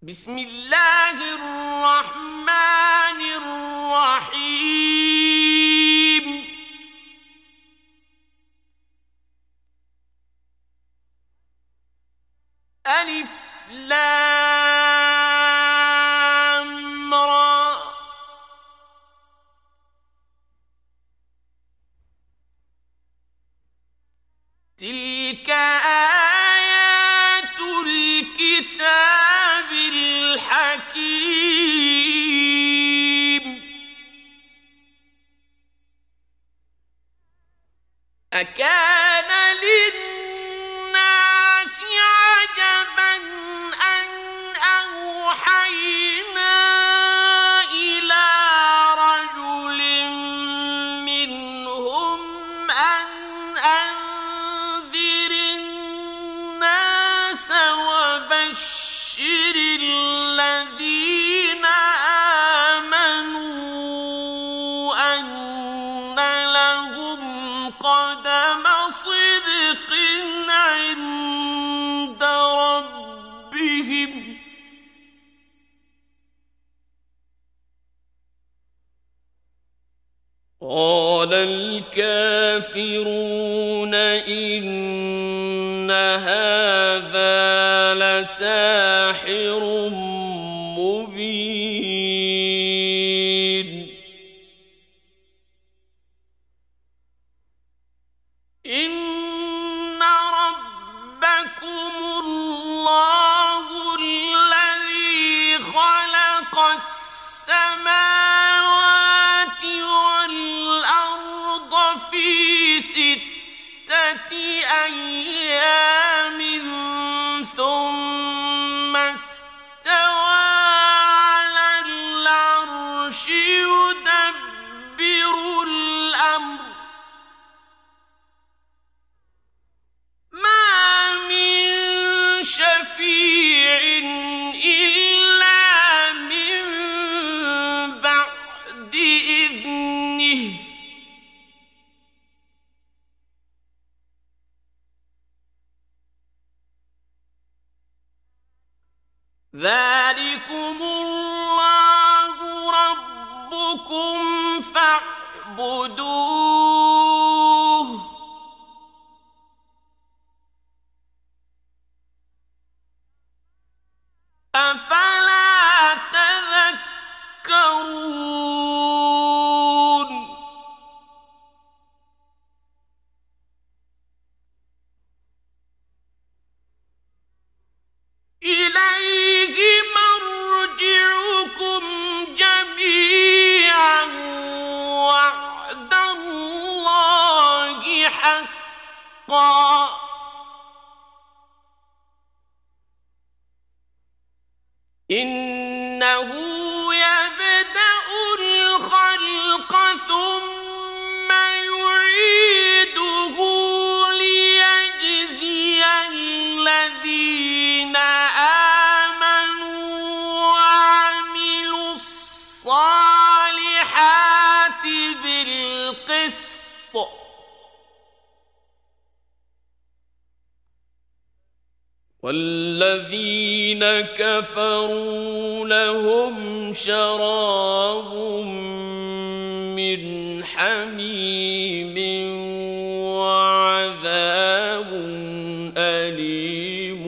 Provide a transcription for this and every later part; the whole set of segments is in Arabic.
بسم الله الرحمن الرحيم. ألف لام را. تلك آيات الكتاب الحكيم. أكان للناس عجبا أن أوحينا إلى رجل منهم أن أنذر الناس وبشر الذين آمنوا أن لهم قدم صدق عند ربهم. قال الكافرون إن هذا لساحر مبين. إن ربكم الله الذي خلق السماوات والأرض في 6 أيام ثم استوى على العرش يدبر الأمر. ما من شفيع إلا من بعد إذنه. ذلكم الله ربكم فاعبدوه. أفلا تذكرون. إليه مرجعكم جميعا وعد الله حقا. إنه يبدأ الخلق ثم يعيده ليجزي الذين آمنوا وعملوا الصالحات بالقسط. والذين كفروا لهم شراب من حميم وعذاب أليم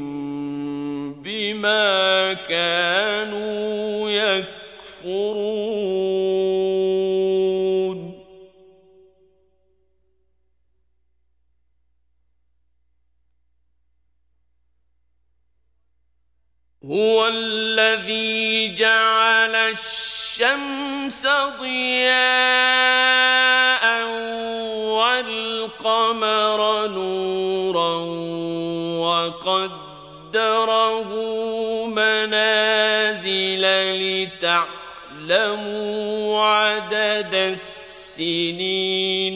بما كانوا يكفرون. هو الذي جعل الشمس ضياء والقمر نورا وقدره منازل لتعلموا عدد السنين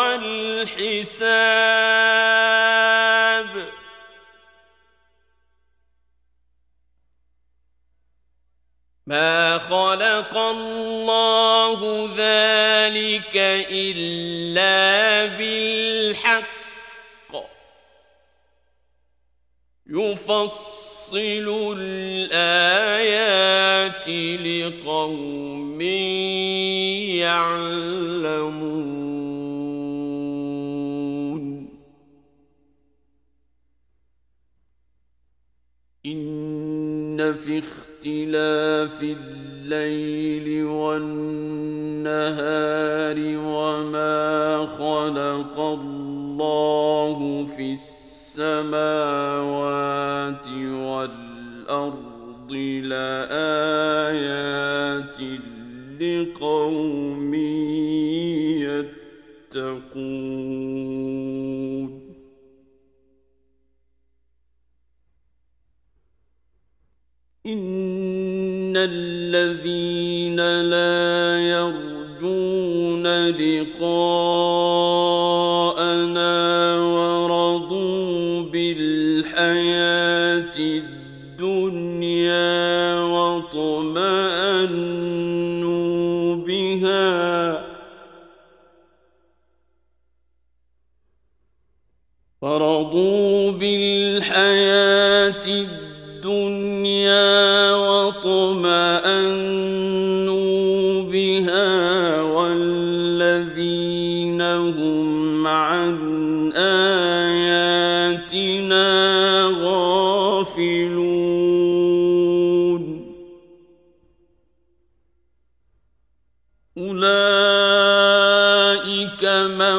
والحساب. ما خلق الله ذلك إلا بالحق يفصل الآيات لقوم يعلمون إن في اختلاف الليل والنهار وما خلق الله في السماوات والأرض لآيات لقوم يتقون إن الذين لا يرجون لقاءنا ورضوا بالحياة الدنيا واطمأنوا بها والذين هم عن آياتنا غافلون أولئك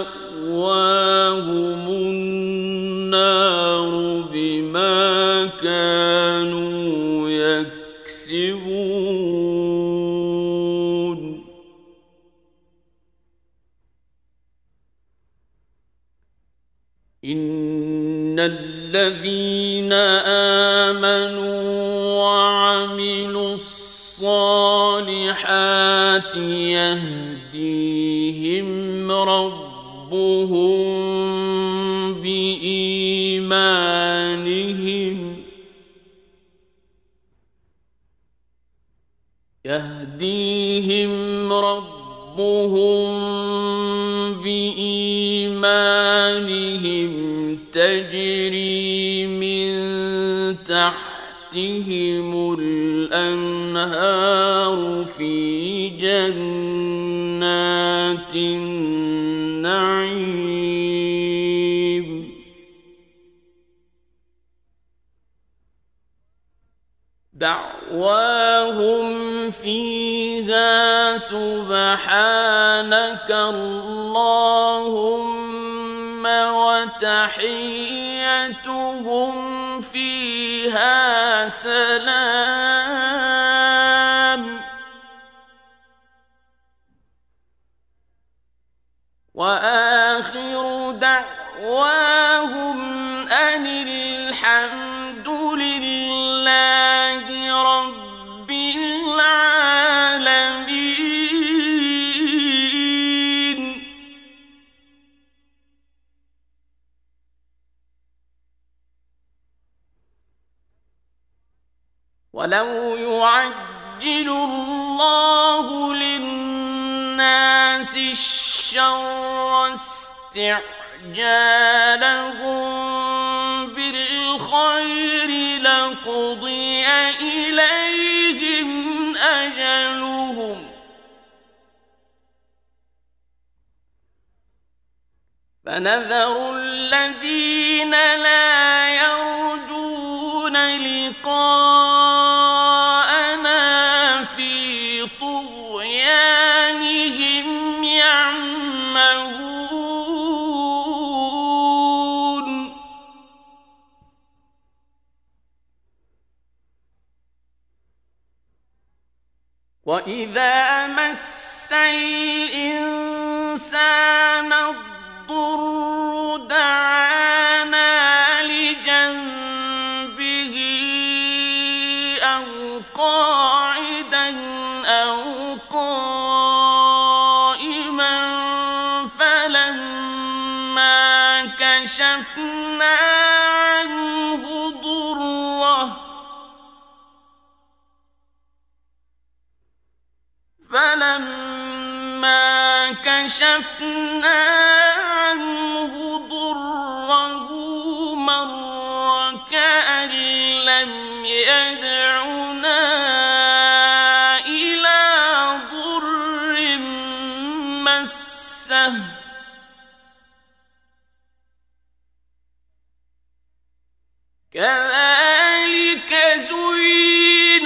مأواهم النار بما كانوا يكسبون إن الذين آمنوا وعملوا الصالحات يهديهم ربهم بإيمانهم تجري من تحتهم الأنهار في جنات النعيم دعواهم فيها سبحانك اللهم وتحيتهم فيها سلام وآخر دعواهم أن الحمد لله رب العالمين ولو يعجل الله للناس الشر استعجالهم بالخير لقضي إليهم أجلهم فنذر الذين لا يرجون لقاءنا في طغيانهم يعمهون وإذا مس الإنسان الضر دعانا لجنبه أو قاعدا أو قائما فلما كشفنا عنه ضره مر كأن لم يدعنا إلى ضر مسه كذلك زين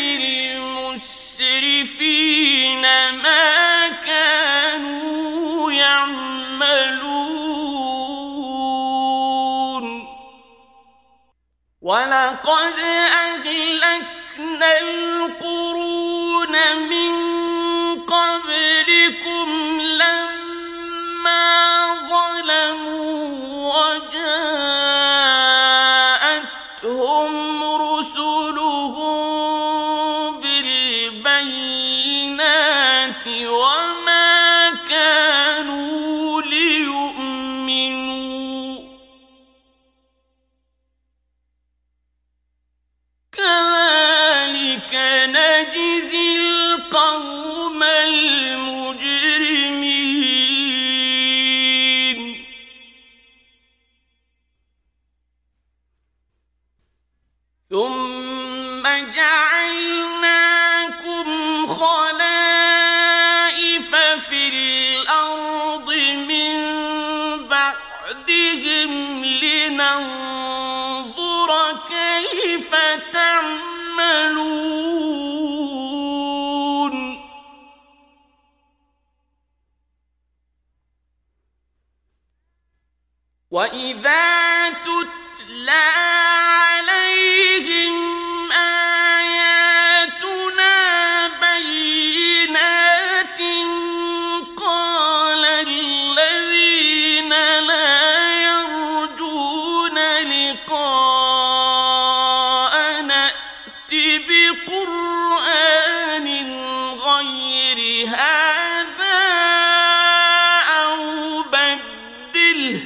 للمسرفين ما كانوا يعملون ولقد أهلكنا القرون من قبلكم لما ظلموا وجاءتهم رسلهم بالبينات وما كانوا ليؤمنوا كذلك نجزي القوم المجرمين ثم جعلناكم خلائف في الأرض من بعدهم لننظر كيف تعملون وإذا تتلى عليهم آياتنا بينات قال الذين لا يرجون لقاءنا ائت بقرآن غير هذا أو بدله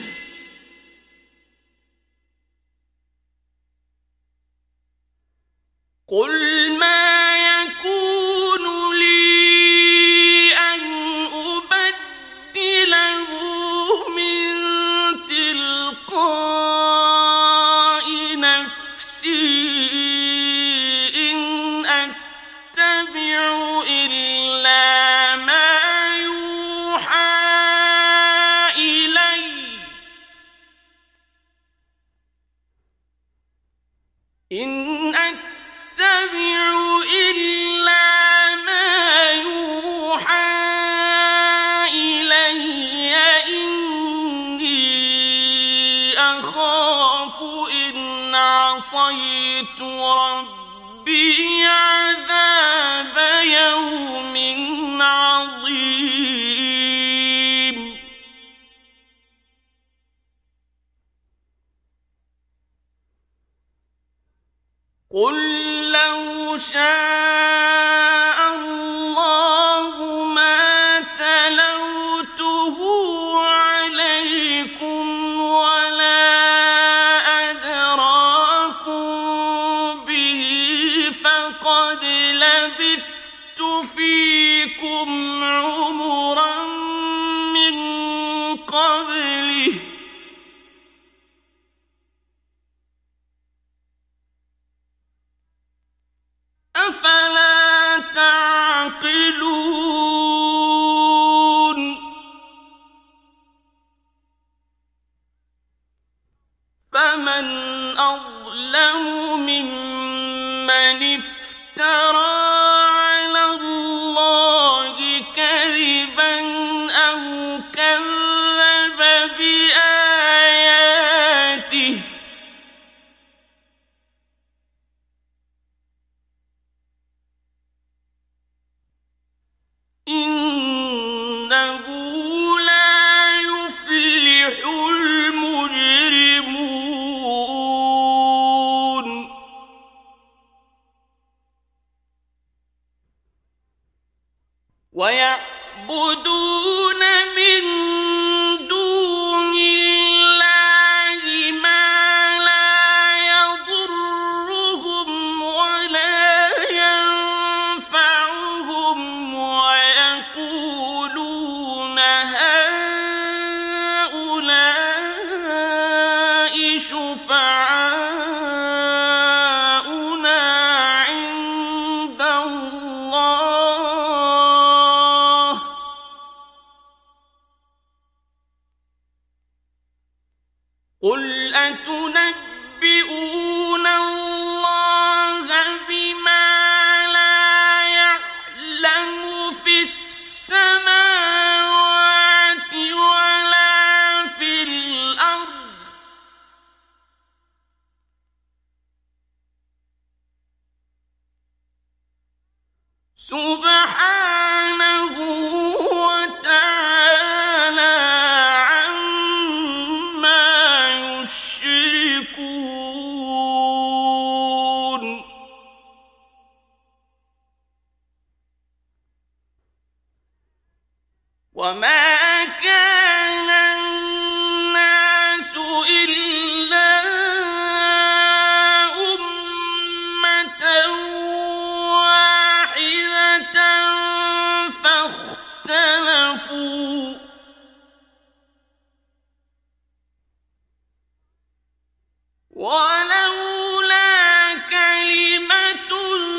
قل ما يكون لي أن أبدله من تلقاء نفسي إن أتبع إلا ما يوحى إلي إن أتبع إلا ما يوحى إلي إني أخاف إن عصيت ربي عذاب يوم عظيم قل لو شاء الله ما تلوته عليكم ولا أدراكم به فقد لبثت فيكم عمرا من قبله أفلا تعقلون فمن أظلم ممن افترى على الله كذبا أو كذب بآياته إنه لا يفلح المجرمون ويعبدون من دون الله ما لا يضرهم ولا ينفعهم ويقولون هؤلاء شفعاؤنا سبحانه وتعالى عما يشركون وما كان الناس إلا أمة واحدة فاختلفوا ولولا كلمة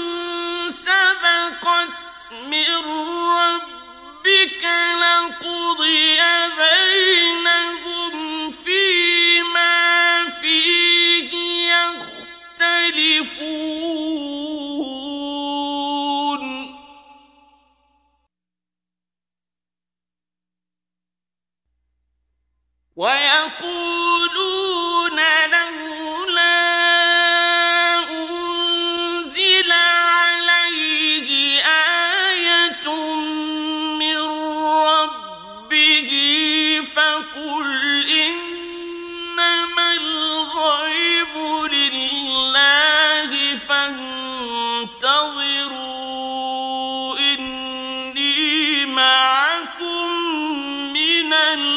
سبقت من ربك لقضي بينهم فيما فيه يختلفون ويقولون لولا أنزل عليه آية من ربه فقل إنما الغيب لله فانتظروا إني معكم من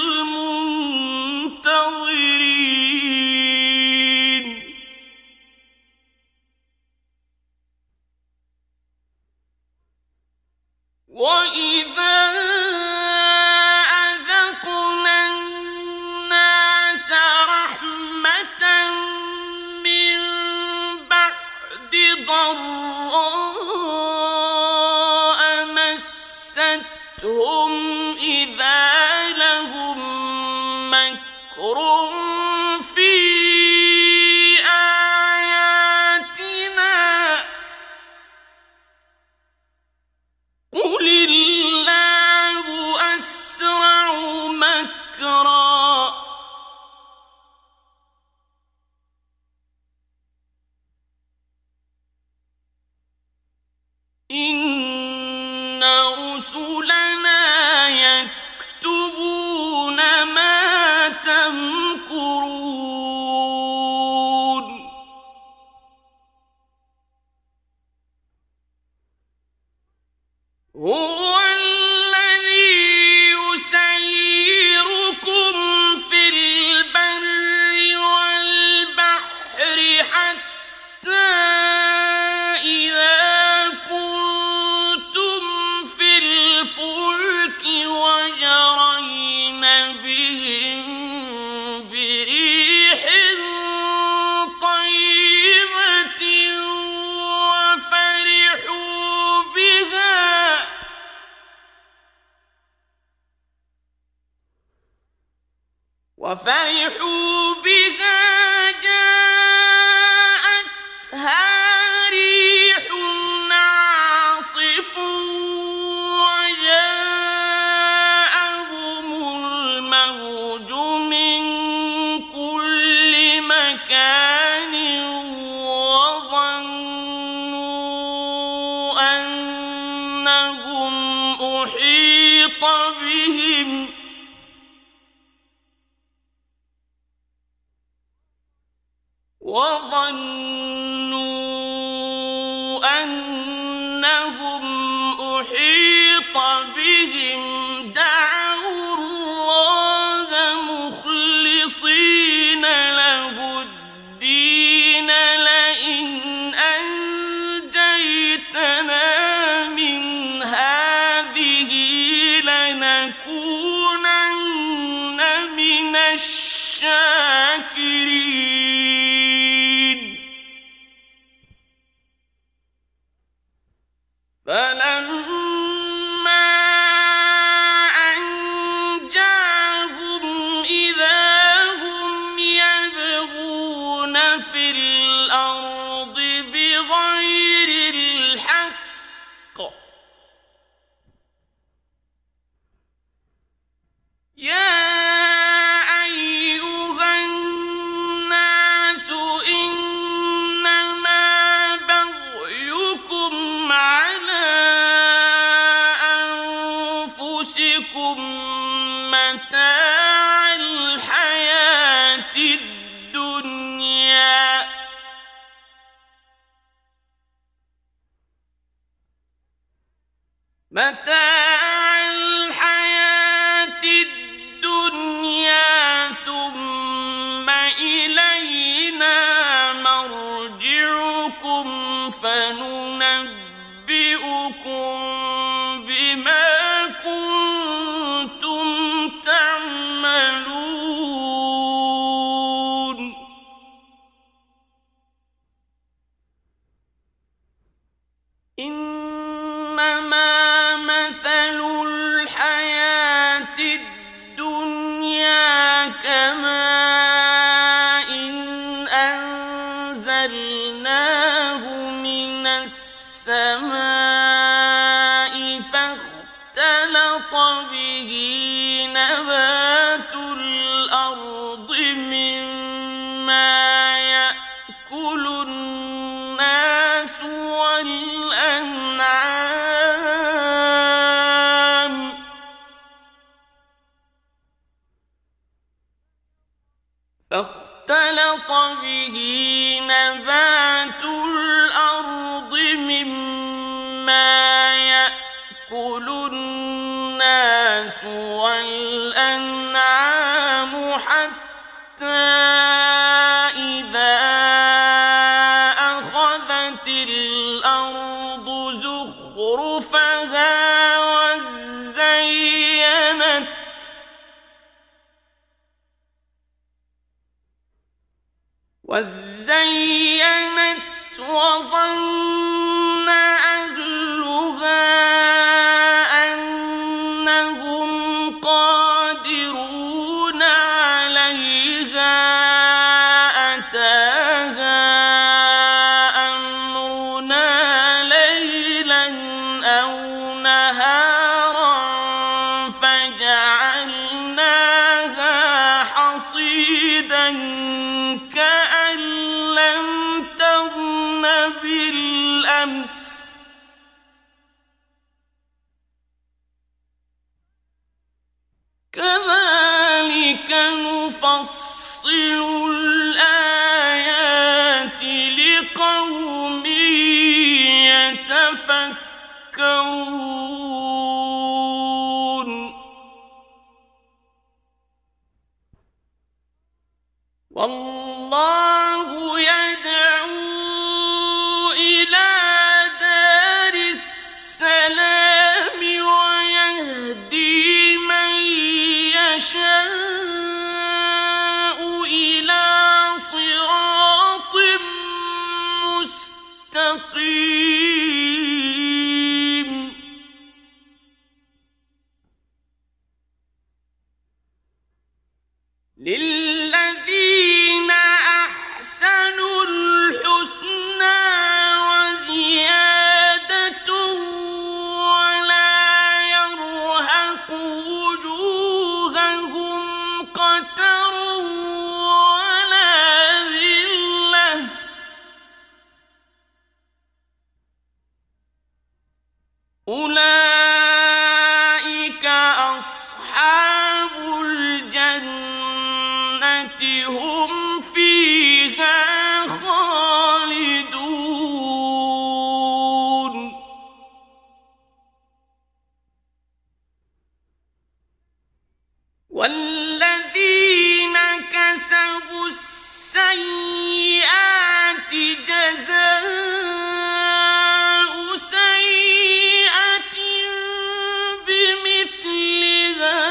المنتظرين وإذا أذقنا الناس رحمة من بعد ضراء مستهم إذا لهم مكر في آياتنا قل الله أسرع مكرا إن رسلنا يكتبون ما تمكرون هو الذي يسيركم في البر والبحر حتى إذا كنتم في الفلك وجرين بهم بريح طيبة وفرحوا بها جاءتها ريح عاصف وجاءهم الموج من كل مكان وظنوا أنهم أحيط بهم دعوا الله مخلصين له الدين لئن أنجيتنا من هذه لنكونن من الشاكرين فلما أنجاهم إذا هم يبغون في الأرض بغير الحق يا إنما بغيكم على متاع الحياة الدنيا ثم إلينا مرجعكم فننبئكم بما كنتم تعملون إنما مثل الحياة الدنيا كماء أنزلناه من السماء فاختلط به نبات الأرض مما يأكل الناس والأنعام فاختلط به نبات الأرض مما يأكل الناس والأنعام حتى إذا أخذت الأرض زخرفها وزينت وظن أهلها أنهم قادرون عليها أتاها أمرنا ليلا أو نهارا فجعلناها حصيدا كأن لم تغن بالأمس كذلك نفصل الآيات لقوم يتفكرون والله يدعو إلى دار السلام ويهدي من يشاء إلى صراط مستقيم للذين أحسنوا الحسنى وزيادة ولا يرهق وجوههم قتر ولا ذلة أولئك أصحاب الجنة هم فيها خالدون والذين كسبوا السيئات جزاء سيئة بمثلها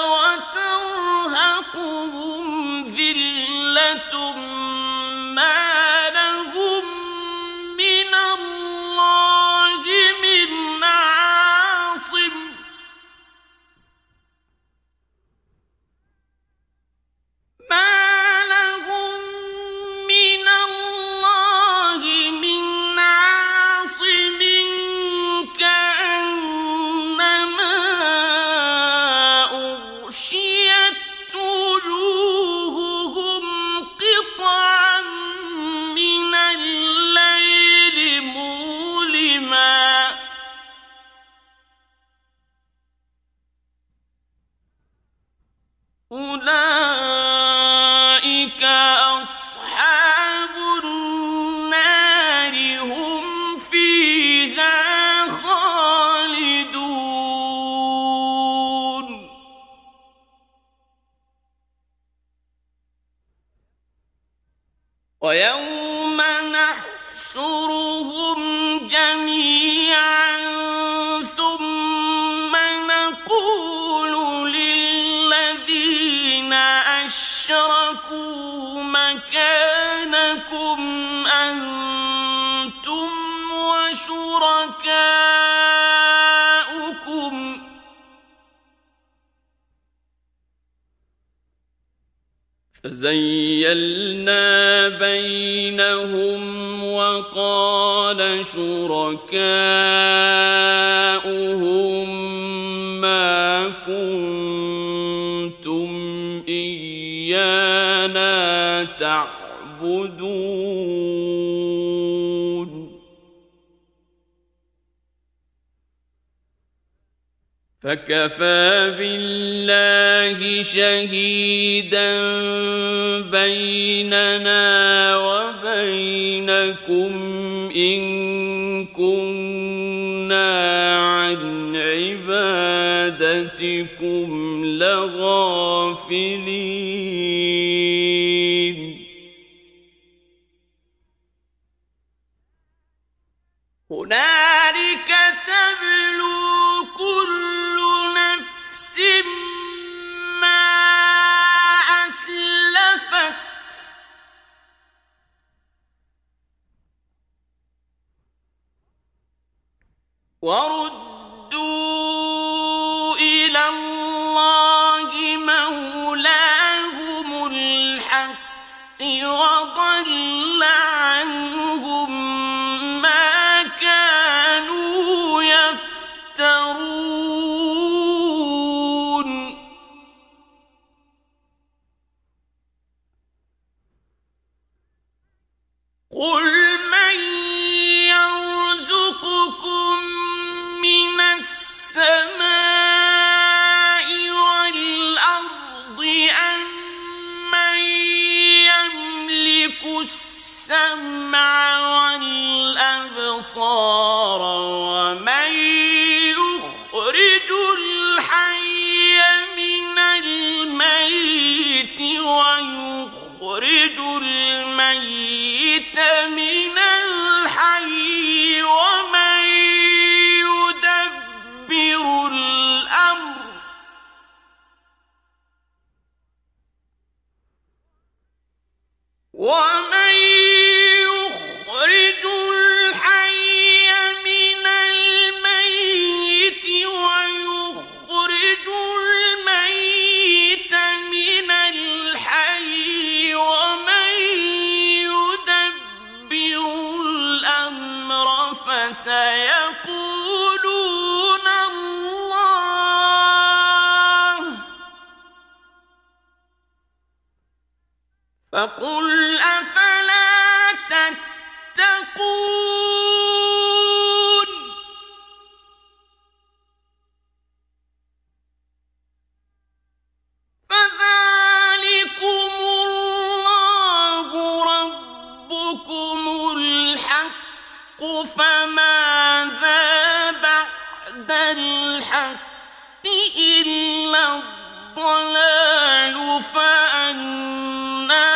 وترهقهم ذلة ما لهم من الله من عاصم ما لهم من الله من عاصم كأنما أغشيت وجوههم قطعا من الليل مظلما أولئك أصحاب النار هم فيها خالدون ويوم نحشرهم جميعا ثم نقول للذين أشركوا مكانكم أنتم وشركاؤكم فزيلنا بينهم وقال شركاؤهم ما كنتم إيانا تعبدون فكفى بالله شهيدا بيننا وبينكم إن كنا عن عبادتكم لغافلين هنالك تبلو كل نفس ما أسلفت وردوا إلى الله مولاهم الحق وضل عنهم ما كانوا يفترون قل من يرزقكم من السماء والأرض أم من يملك السمع والأبصار ومن يخرج الحي من الميت ويخرج الميت من الحي ومن يدبر الأمر ومن يخرج الحي من الميت ويخرج الميت من الحي ومن يدبر الأمر فسيقولون الله فقل أفلا تتقون فذلكم الله ربكم الحق فماذا بعد الحق إلا الضلال فأنى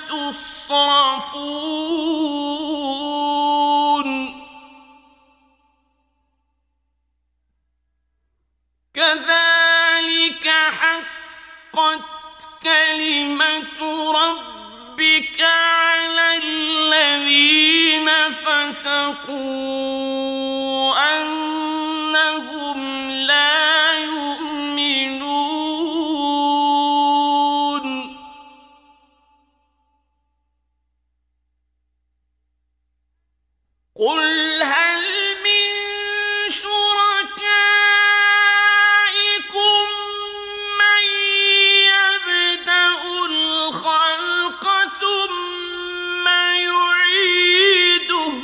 تصرفون كذلك حقت كلمة ربك على الذين فسقوا أنهم لا يؤمنون قل هل من شركائكم من يبدأ الخلق ثم يعيده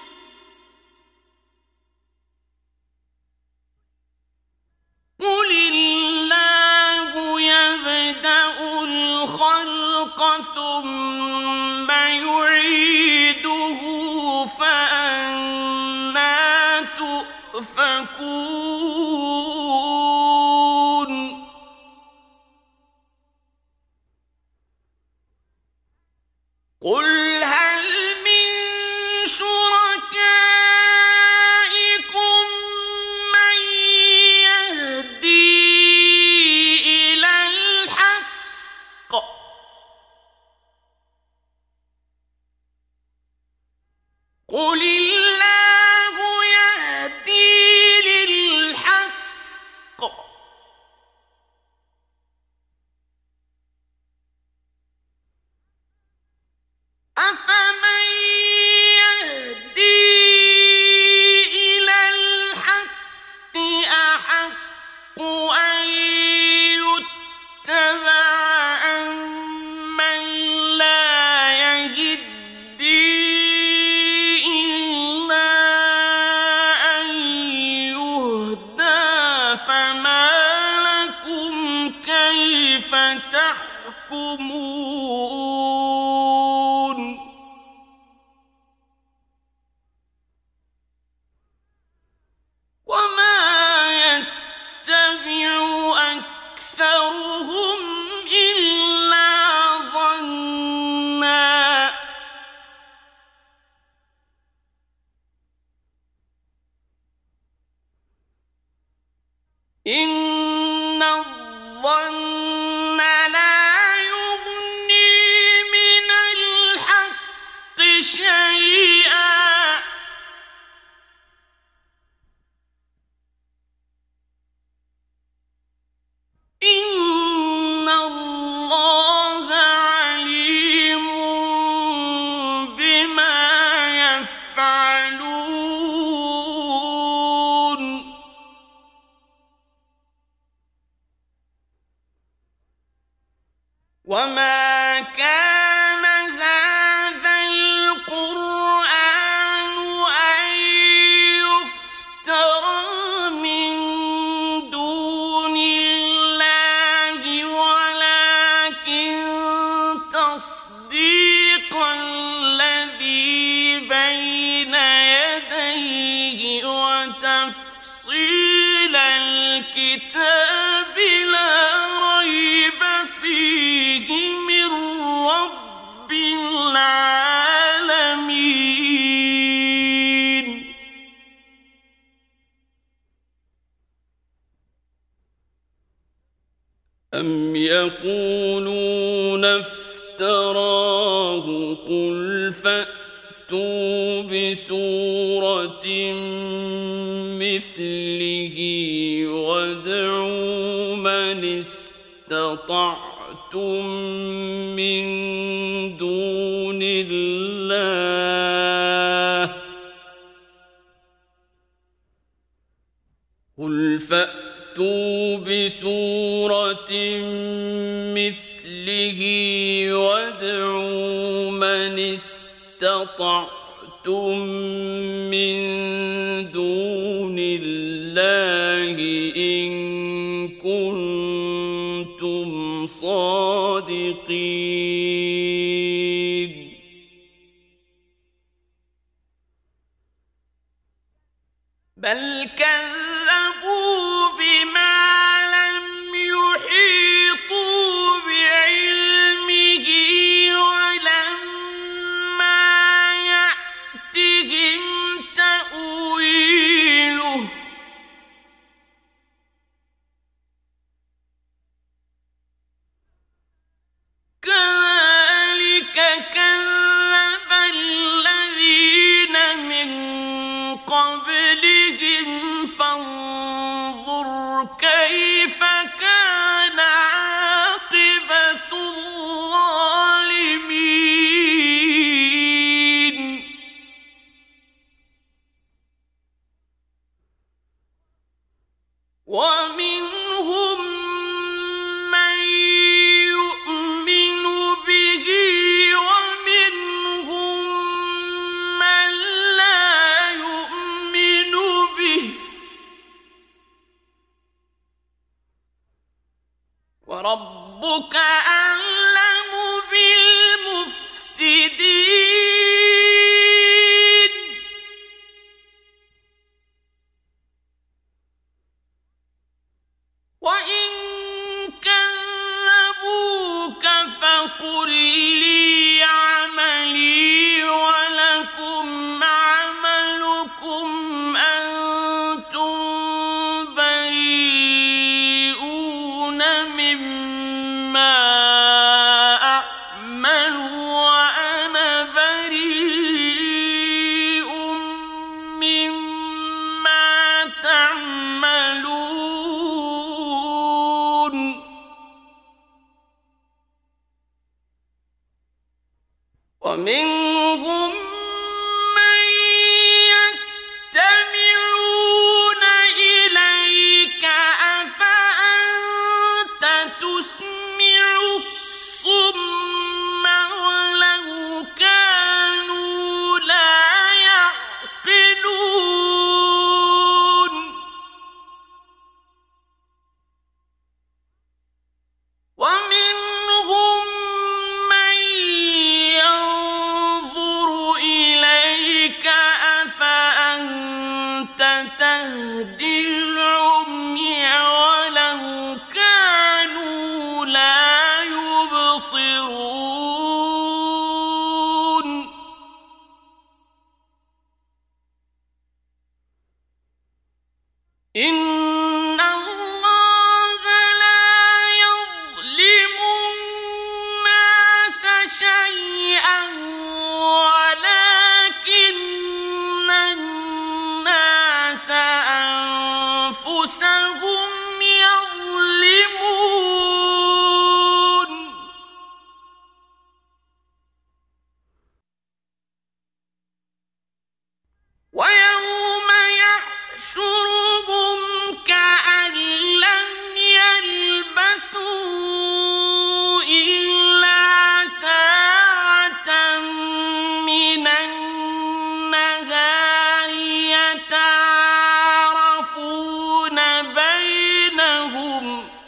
قل الله يبدأ الخلق ثم يعيده فأنى تؤفكون قل إن الظن لا يغني من الحق شيئا إن الله عليم بما يفعلون وما كان هذا القرآن أن يفترى من دون الله ولكن تصديق الذي بين يديه وتفصيل الكتاب لا ريب فيه من رب العالمين أم يقولون افتراه قل فأتوا بسورة مثله وادعوا من استطعتم من دون الله قل فأتوا بسورة مثله وادعوا من استطعتم من دون الله إن كنتم صادقين بل كذبوا بما لم يحيطوا بعلمه ولما يأتهم تأويله كذلك كذب الذين من قبلهم فانظر كيف كان عاقبة الظالمين ومنهم من يؤمن به ومنهم من لا يؤمن به وربك أعلم بالمفسدين وإن كذبوك فقل لي عملي ولكم عملكم أنتم بريئون مما أعمل وأنا بريء مما تعملون ومنهم من يستمعون إليك أفأنت تسمع الصم ولو كانوا لا يعقلون ومنهم من ينظر إليك أفأنت تهدي العمي ولو كانوا لا يبصرون إن الله أنفسهم يظلمون ويوم يحشرهم كأن لم يلبثوا إلا ساعة من النهار يتعارفون بينهم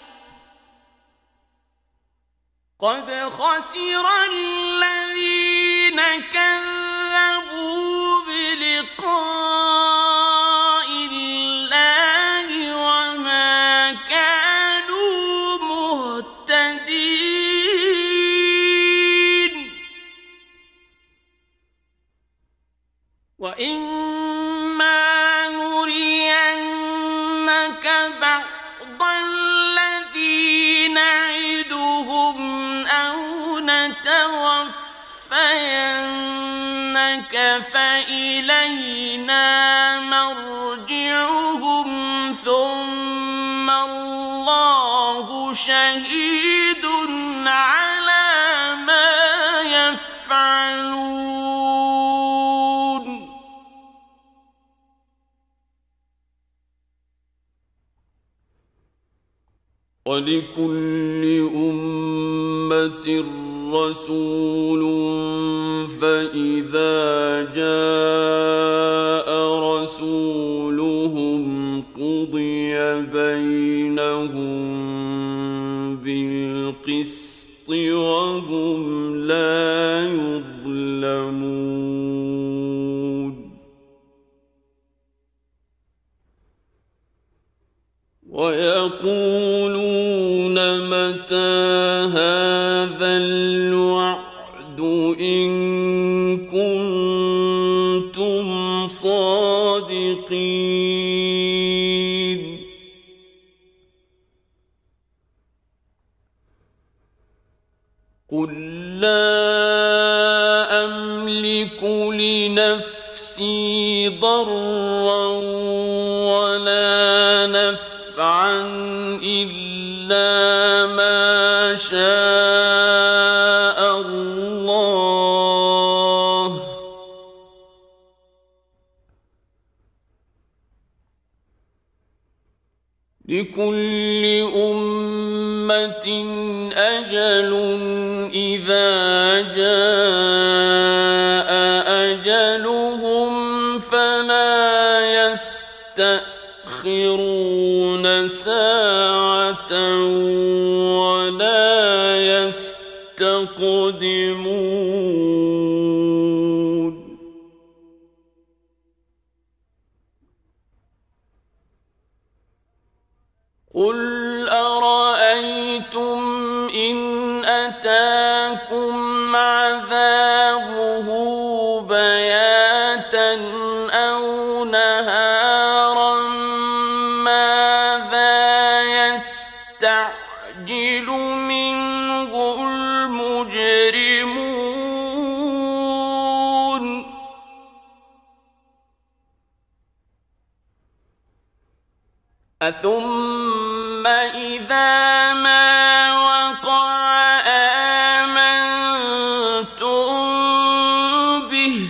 قد خسر الذين كذبوا بلقاء الله وما كانوا مهتدين وإما نرينك بعض الذي نعدهم أو نتوفينك فإلينا مرجعهم ثم الله شهيد على ما يفعلون ولكل أمة رسول فإذا جاء رسولهم قضي بينهم بالقسط وهم لا يظلمون ويقولون متى هذا الوعد إن كنتم صادقين قل لا أملك لنفسي ضرا ولا نفعا إلا ما شاء الله لكل أمة أجل إذا جاء أجلهم فلا يستأخرون ساعة ولا يستقدمون قل أرأيتم إن أتاكم عذابه بياتا أو نهارا ماذا يستعجل منه المجرمون أثم إذا ما وقع آمنتم به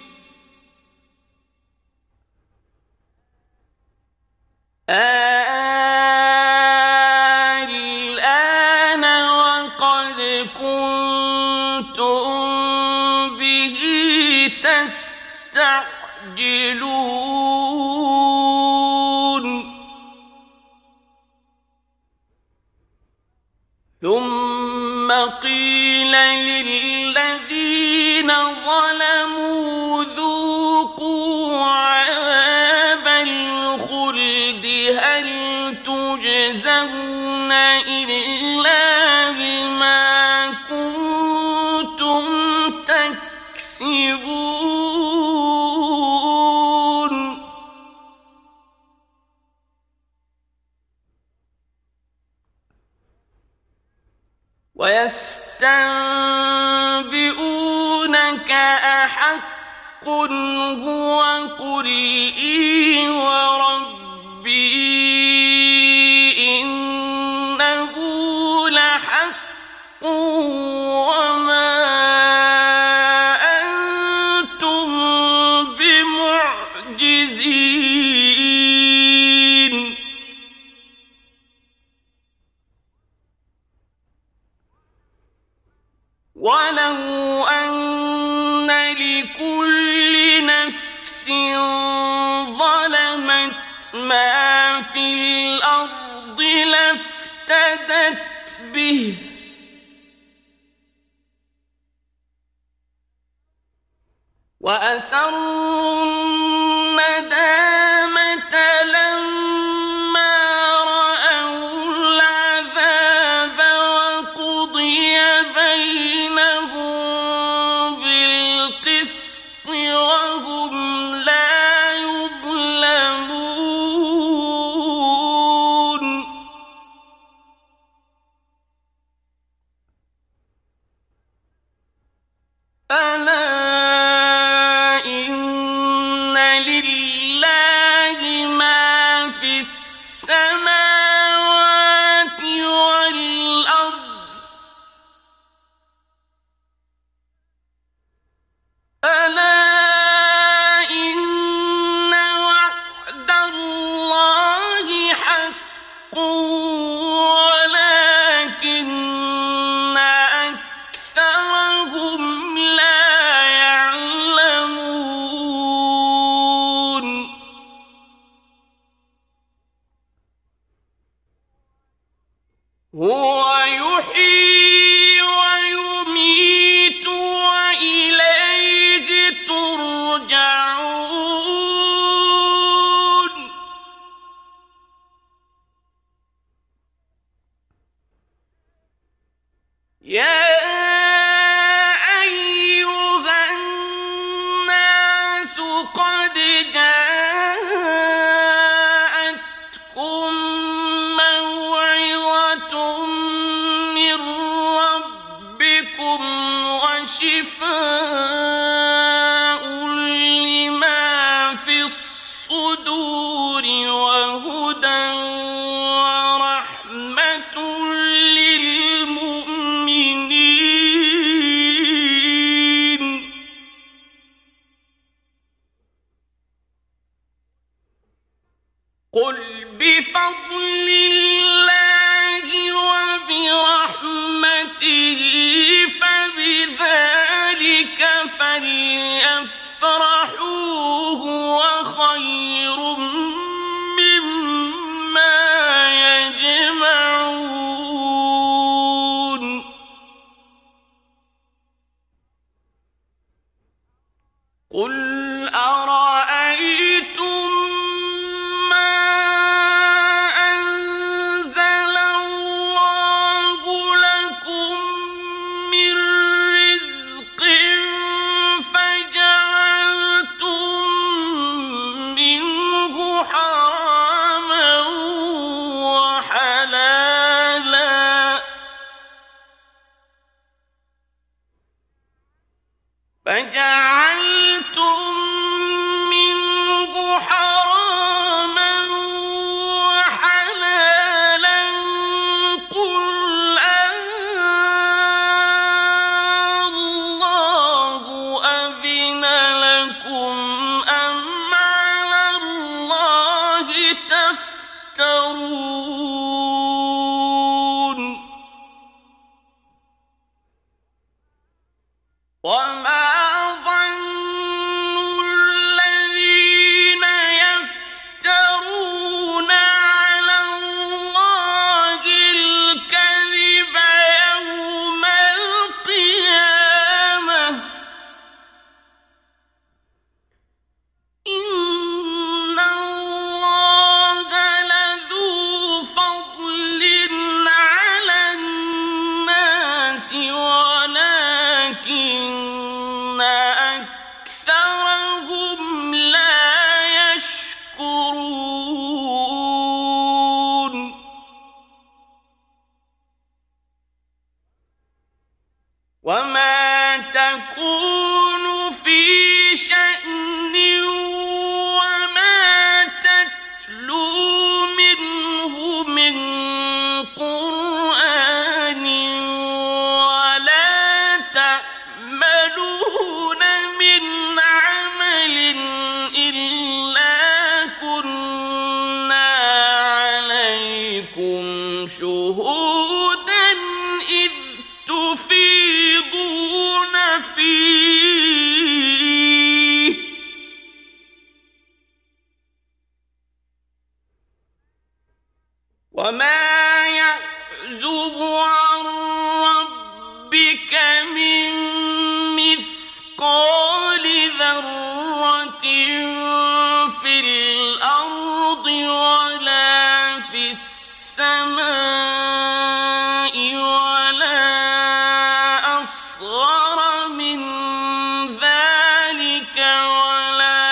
الآن وقد كنتم به تستعجلون ثم قيل للذين ظلموا ذوقوا عذاب الخلد هل تجزون إلا بما كنتم تكسبون ويستنبئونك أحق هو قل إي وربي ولو أن لكل نفس ظلمت ما في الأرض لافتدت به وأسروا الندامة لما رأوا العذاب وقضي بينهم بالقسط وهم لا يظلمون ألا السماوات والأرض ألا إن وعد الله حق ولكن أكثرهم لا يعلمون هو يحيي ويميت وإليه ترجعون يا أيها الناس قد جاءتكم من ربكم وشفاء لما في الصدور وهدى ورحمة للمؤمنين قل بفضل الله وبرحمته فبذلك فليفرحوا هو خير مما يجمعون قل أرأيتم فجعلتم منه حراما وحلالا قل الله أذن لكم أم على الله تفترون وما ولكن أكثرهم لا يشكرون وما تكون في شأن وما تتلو منه من قرآن ولا تعملون من عمل إلا كنا عليكم شهودا إذ تفيضون وما يعزب عن ربك من مثقال ذرة في الأرض ولا في السماء ولا أصغر من ذلك ولا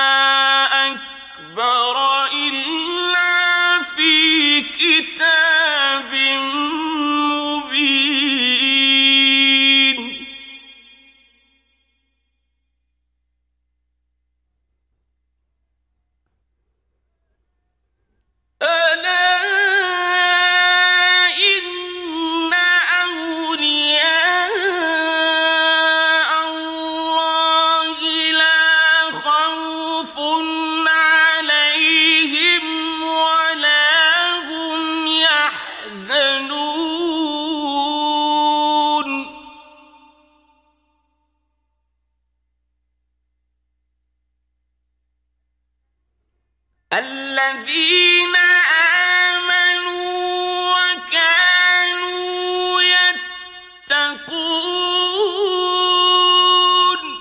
أكبر إلا في كتاب مبين. ألا إن أولياء الله لا خوف عليهم ولا هم يحزنون. الذين آمنوا وكانوا يتقون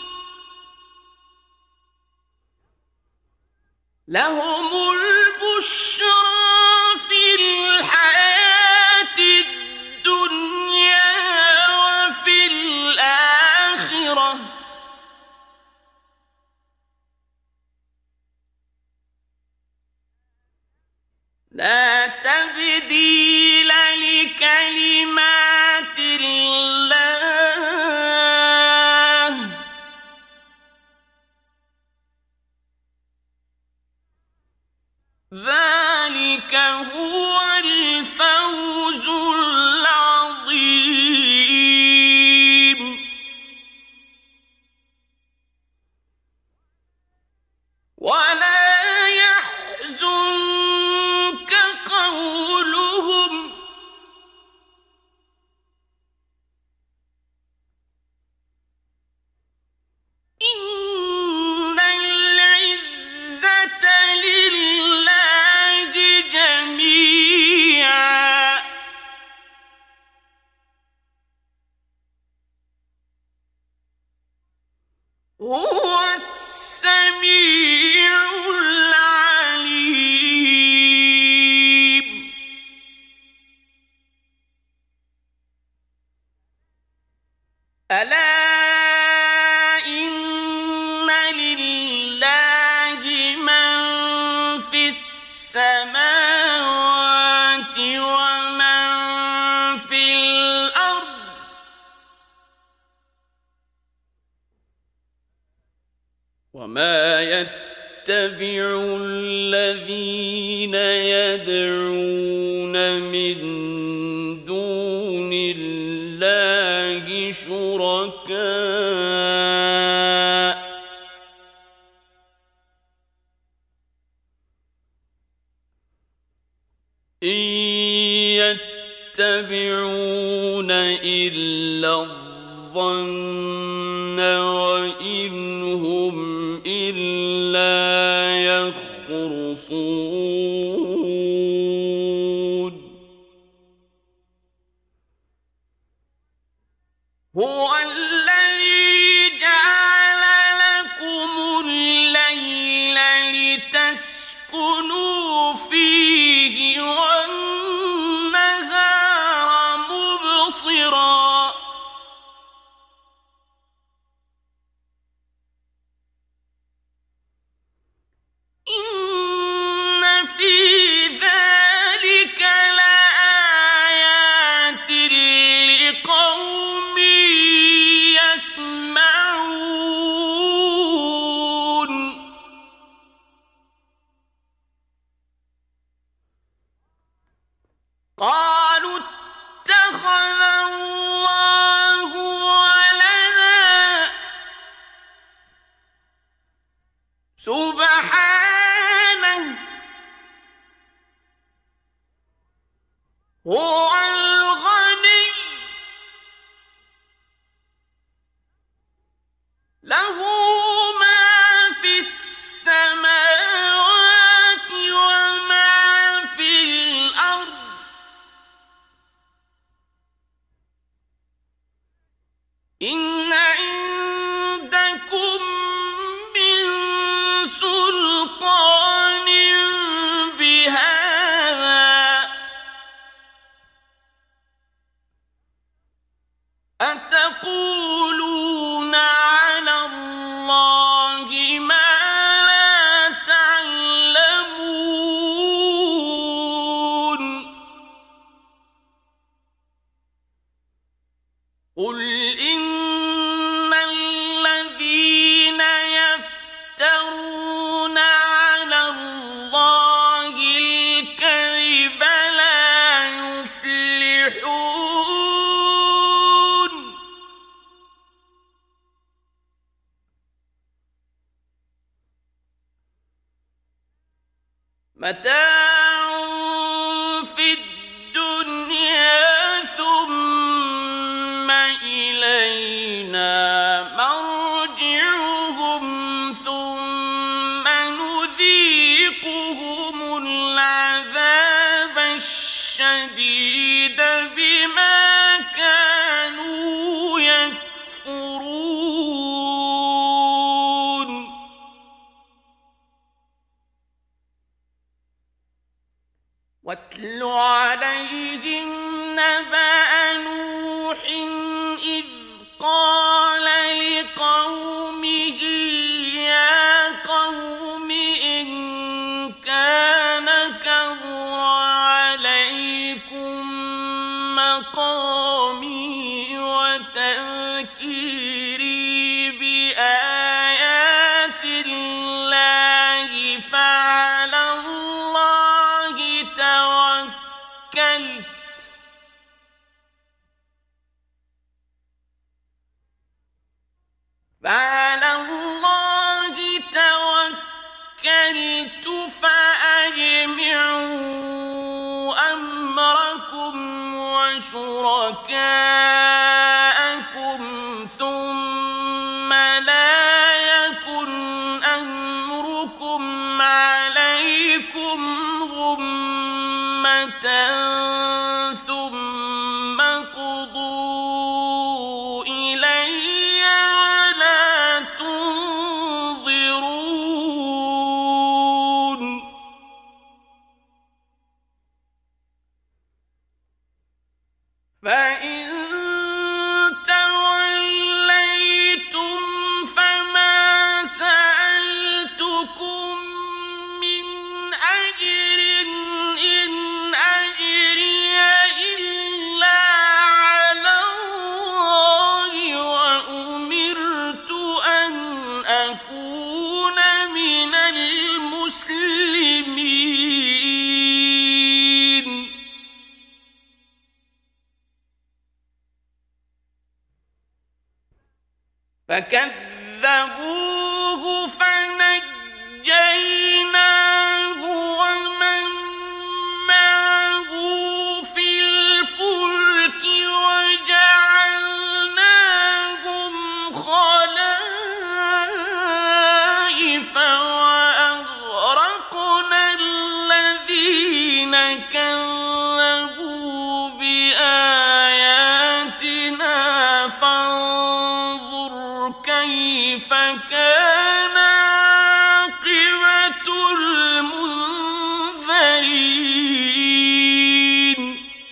لهم البشرى في الحياة الدنيا وفي الآخرة لا تبديل لكلمات الله ذلك هو الفوز العظيم. ولا يحزنك قولهم إن العزة لله جميعا هو السميع العليم. ألا إن لله من في السماوات ومن في الأرض وما يتبع الذين يدعون من دون الله شركاء إن يتبعون إلا الظن وإن هم إلا يخرصون. هو الذي جعل لكم الليل لتسكنوا فيه والنهار مبصرا إن في ذلك لآيات لقوم يسمعون. قالوا اتخذ الله ولدا سبحانه هو الغني له ما في السماوات وما في الأرض واتل عليهم نبأ نوح إذ قال لقومه يا قوم إن كان كبر عليكم مقامي وتذكيري بآيات الله فعلى الله توكلت فأجمعوا أمركم وشركاءكم ثم لا يكن أمركم عليكم غمة ثم قضوا إلي ولا تنظرون فإن توليتم فما سألتكم من أجر إن أجري إلا على الله وأمرت أن أكون من المسلمين فكذبوه فنجيناه ومن معه في الفلك وجعلناهم خلائف وأغرقنا الذين كذبوا بآياتنا فانظر كيف كان عاقبة المنذرين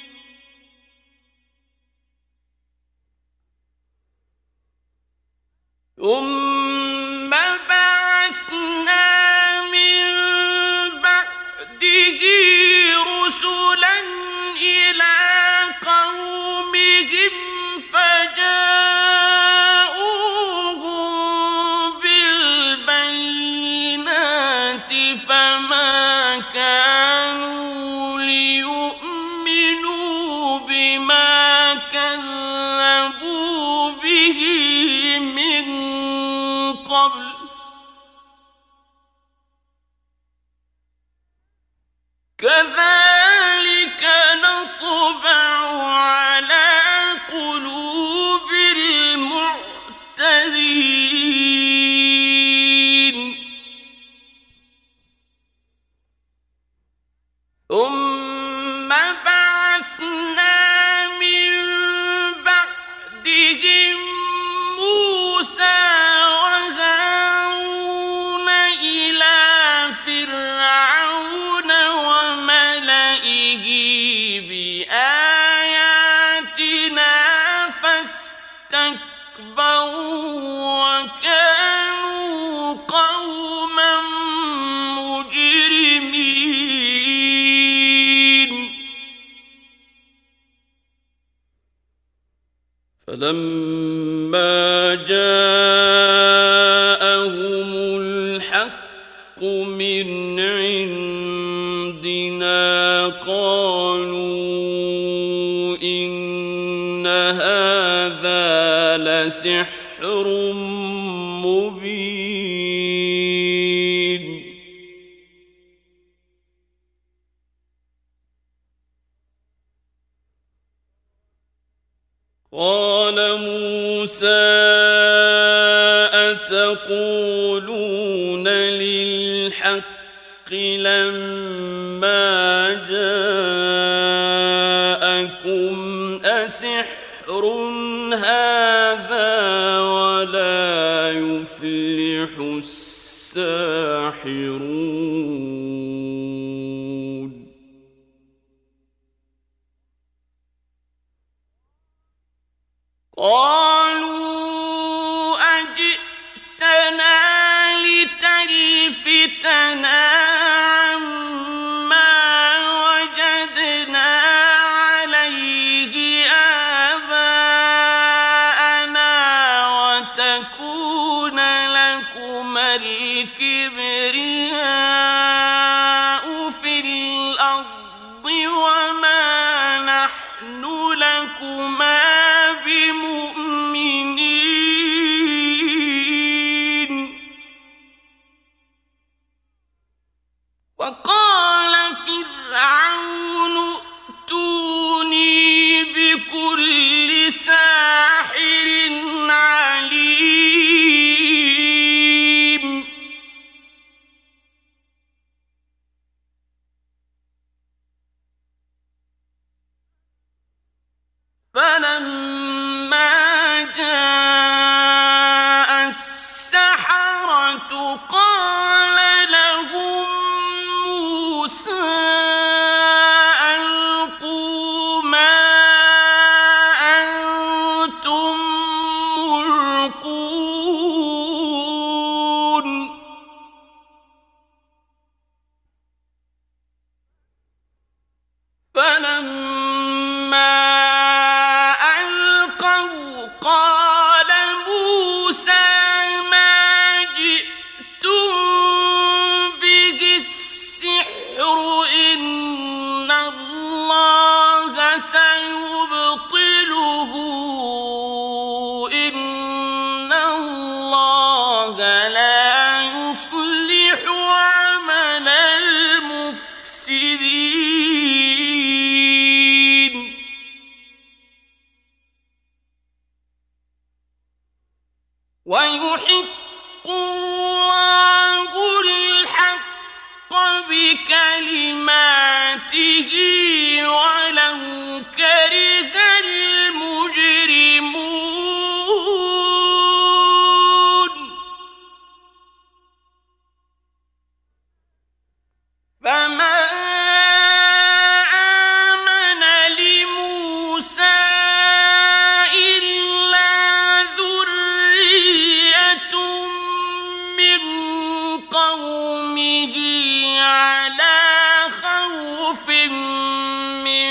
ثم بعثنا من بعده رسلا إلى قومهم فجاءوهم بالبينات فما كانوا ليؤمنوا بما كذبوا به من قبل كذلك نطبع على قلوب المعتدين ثم بعثنا من بعدهم موسى وهارون إلى فرعون وملئه بآياتنا فاستكبروا وكانوا قوما مجرمين فلما جاءهم الحق من عندنا قالوا إن هذا لسحر مبين قال موسى أتقولون للحق لما جاءكم أسحر هذا ولا يفلح الساحرون قالوا أجئتنا لتلفتنا عما وجدنا عليه آباءنا وتكون لكما الكبرياء في الأرض وما نحن لكما بمؤمنين. وقال فرعون ائتوني بكل ساحر عليم. فلما جاء السحرة قال لهم موسى ألقوا ما أنتم ملقون. فلما ألقوا قال موسى ما جئتم به السحر إن الله سيبطله إن الله لا يصلح عمل المفسدين. ويحق الله الحق بكلماته ولو كره المجرمون. فما آمن لموسى إلا ذرية من قومه على خوف من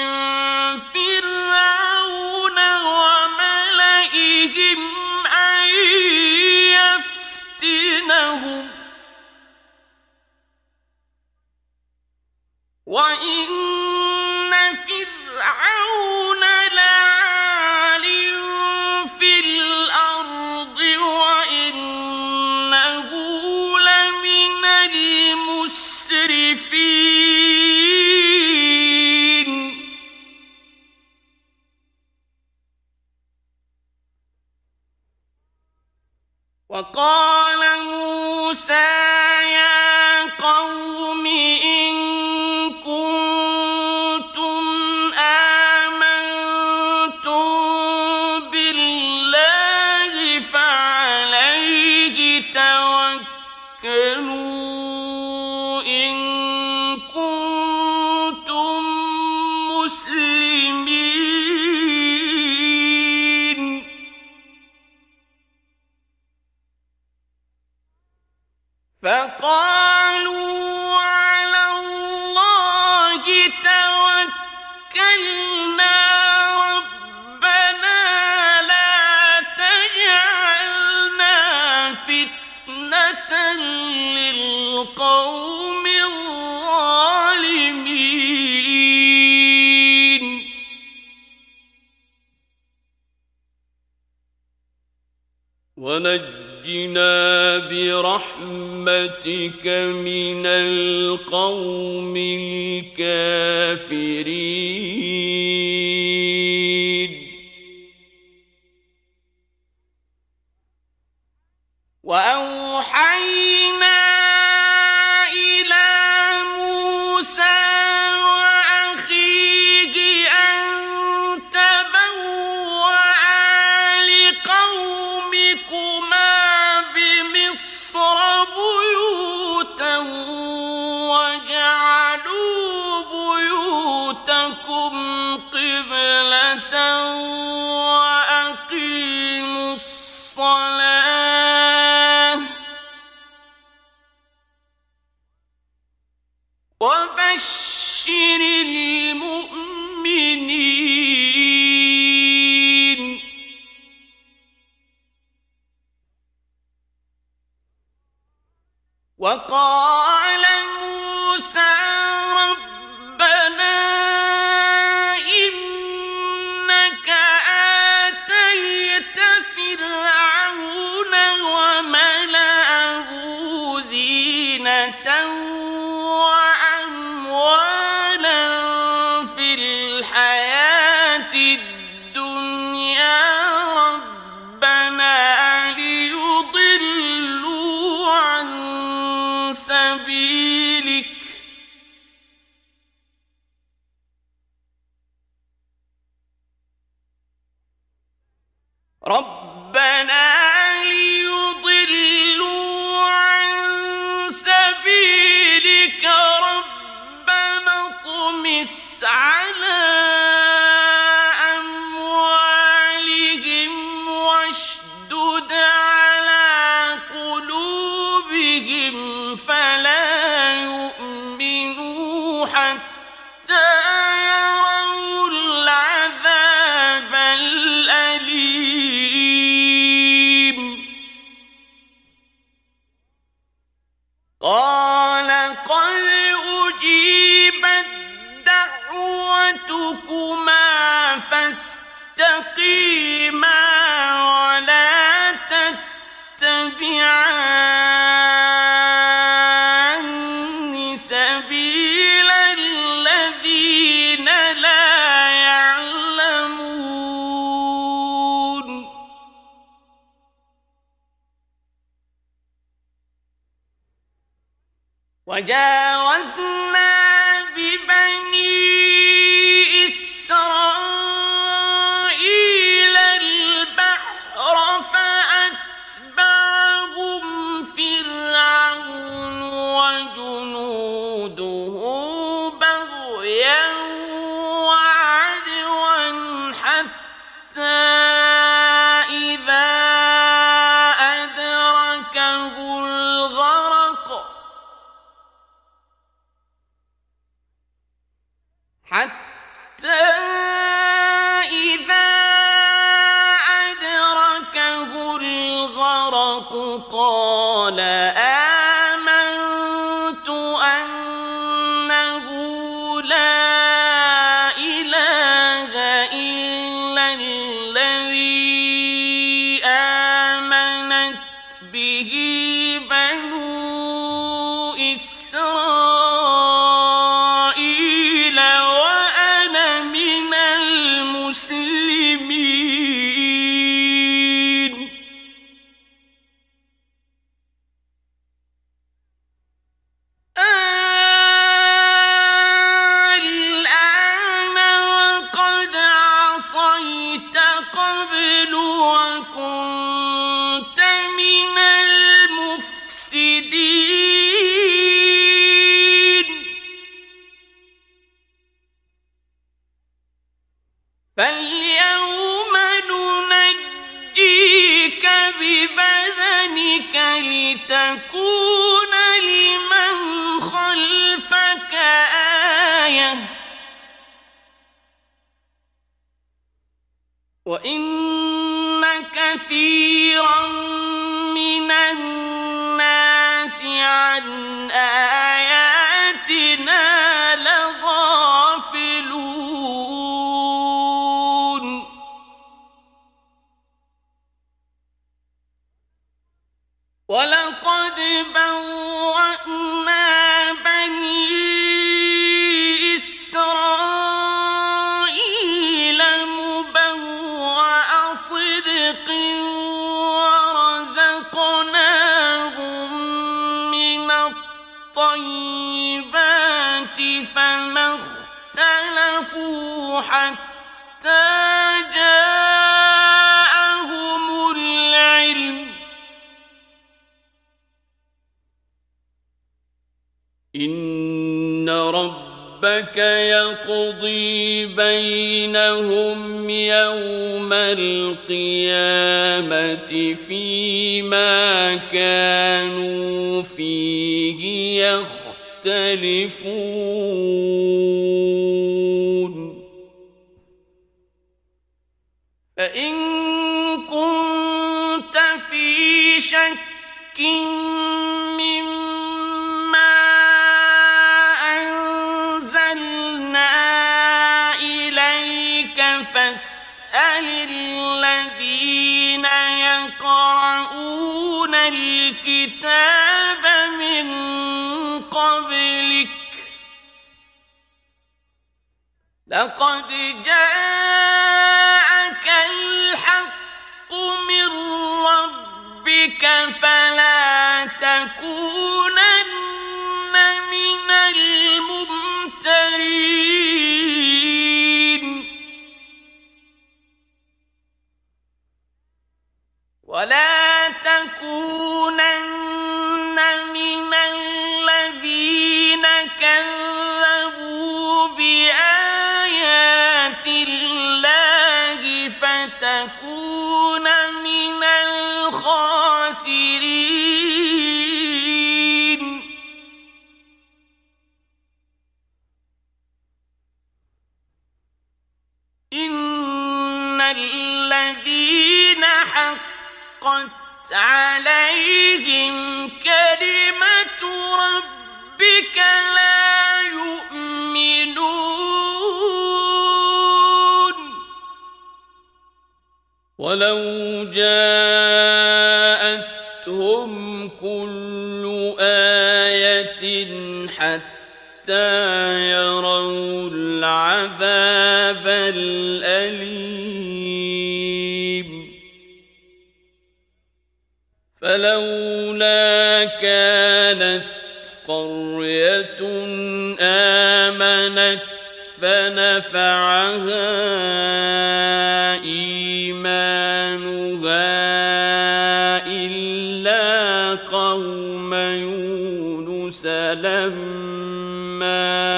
فرعون وملئهم أن يفتنهم. وإن فرعون لعال في الأرض وإنه لمن المسرفين. وقال موسى يا قوم إن كنتم آمنتم بالله فعليه توكلوا إن كنتم مسلمين. فقالوا على الله توكلنا ربنا لا تجعلنا فتنة للقوم الظالمين. ونجنا برحمتك من القوم الكافرين. وأوحينا إلى موسى وأخيه أن تبوأ لقومكما بمصر بيوتا واجعلوا بيوتكم وقال موسى ربنا إنك آتيت فرعون وملأه زينة وأموالا في الحياة الدنيا ربنا ليضلوا عن سبيلك ربنا اطمس على أموالهم واشدد على قلوبهم فلا يؤمنوا حتى يروا العذاب الأليم قال قد أجيبت دعوتكما فاستقيما ولا تتبعان سبيل الذين لا يعلمون وجاوزنا ببني إسرائيل البحر فأتبعهم فرعون وجنوده بغيا وعدوا حتى إذا أدركه الغرق قال آمنت أنه لا إله إلا الذي آمنت به بنو إسرائيل وأنا من المسلمين الآن وقد عصيت قبل وكنت من المفسدين فاليوم ننجيك ببدنك لتكون لمن خلفك آية وإن كثيرا من الناس عن آياتنا لغافلون ولقد بوأنا بني إسرائيل مبوأ صدق ورزقناهم من الطيبات فما اختلفوا حتى جاءهم العلم إن ربك يقضي بينهم يوم القيامة فيما كانوا فيه يختلفون فإن كنت في شك مما فاسأل الذين يقرؤون الكتاب من قبلك لقد جاءك الحق من ربك فلا تكونن من الممترين ولا تكونن من الذين كذبوا بآيات الله فتكون من الخاسرين إن الذين حقت عليهم كلمة ربك لا يؤمنون ولو جاءتهم كل آية حتى يروا العذاب الأليم فلولا كانت قرية آمنت فنفعها إيمانها إلا قوم يونس لما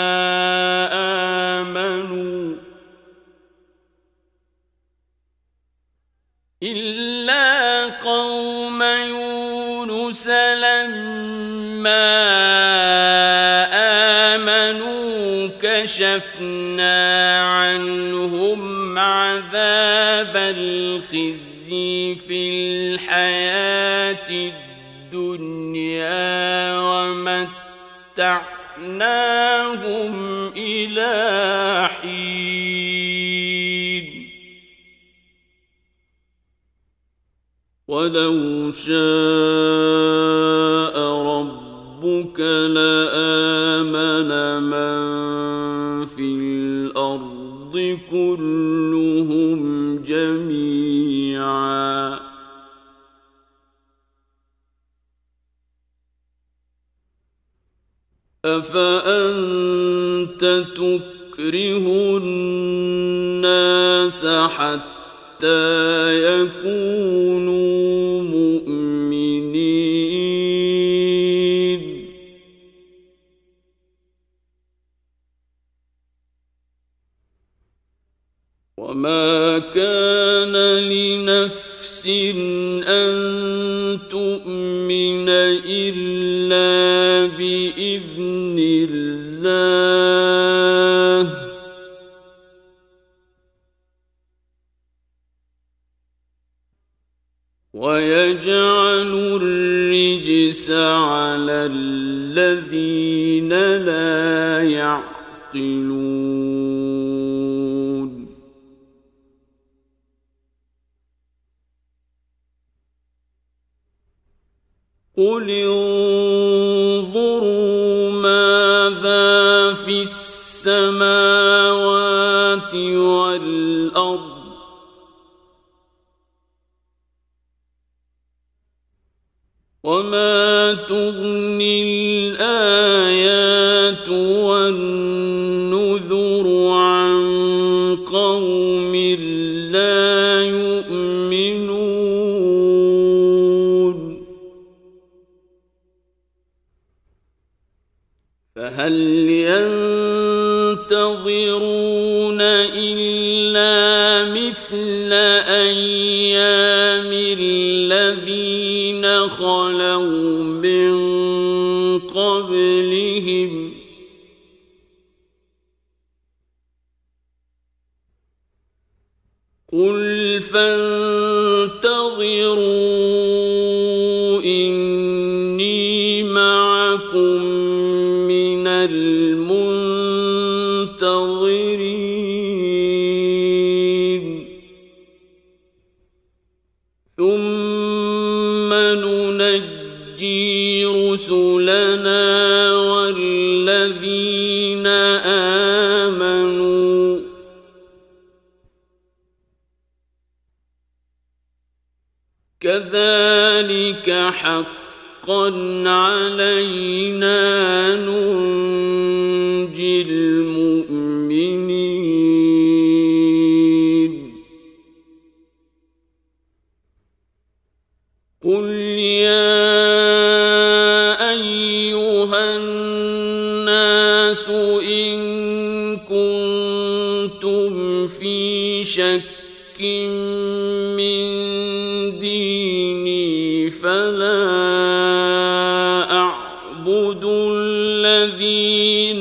آمنوا كشفنا عنهم عذاب الخزي في الحياة الدنيا ومتعناهم إلى حين ولو شاء ربك لآمن من في الأرض كلهم جميعا أفأنت تكره الناس حتى يكونوا مؤمنين وما كان لنفس أن تؤمن إلا بإذن الله ويجعل الرجس على الذين لا يعقلون قل انظروا ماذا في السماوات والأرض وما تغني الآيات والنذر عن قوم لا يؤمنون فهل ينتظرون إلا مثل أيام الذين خلوا من قبلهم قل فانتظروا إني معكم من المنتظرين رسلنا والذين آمنوا كذلك حقا علينا ننجي المؤمنين قل يا أيها الناس إن كنتم في شك من ديني فلا أعبد الذين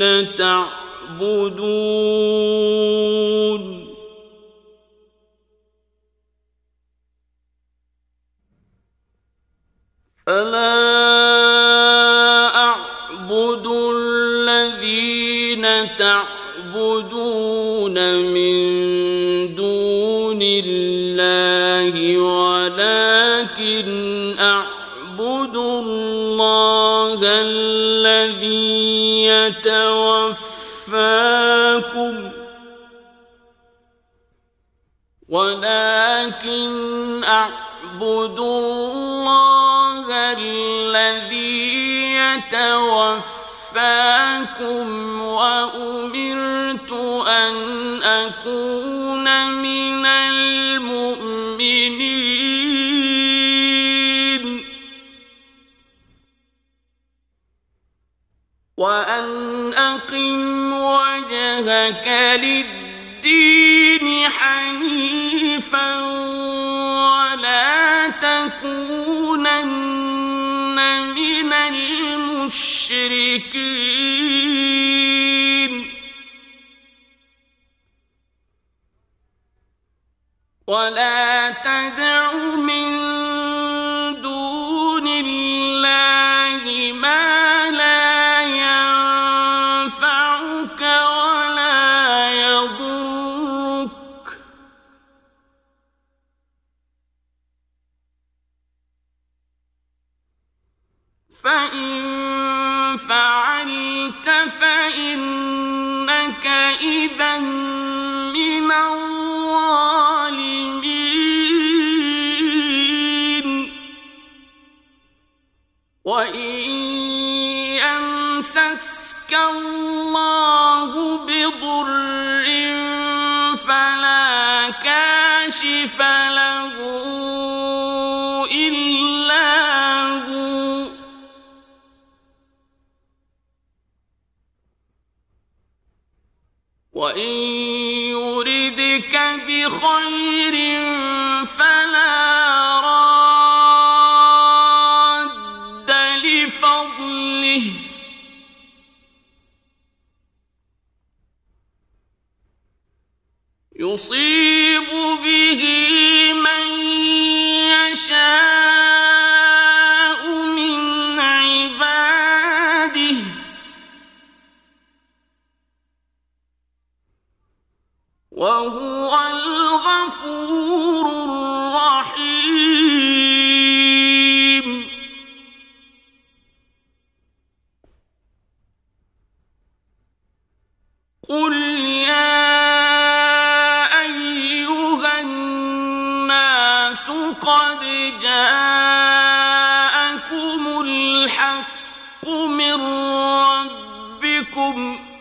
تعبدون من دون الله ولكن أعبد الله الذي يتوفاكم وأمرت أن أكون من المؤمنين وأن أقم وجهك للدين حنيفا ولا تكونن من المشركين ولا تدع من دون الله ما لا ينفعك ولا يضرك فإن فعلت فإنك إذا من الظالمين وإن يمسسك الله بضر فلا كاشف له إلا هو وإن يردك بخير فلا راد لفضله يصيب به من يشاء من عباده وهو الغفور الرحيم قل يا أيها الناس قد جاءكم الحق من ربكم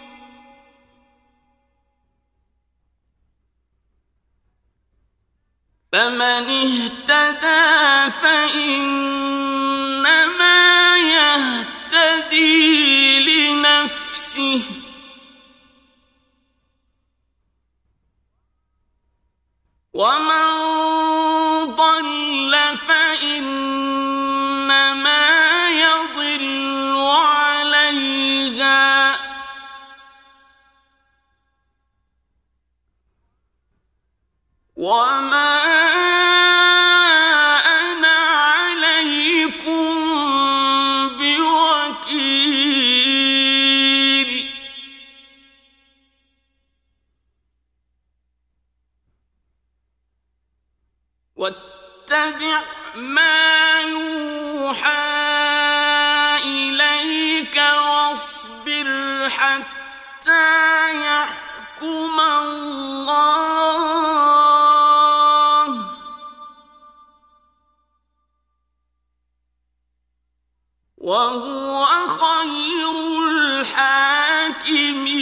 فمن اهتدى فإنما يهتدي لنفسه ومن ضل فإنما يضل عليها وما أنا عليكم بوكيل واتبع ما يوحى إليك يحكم الله وهو خير الحاكمين.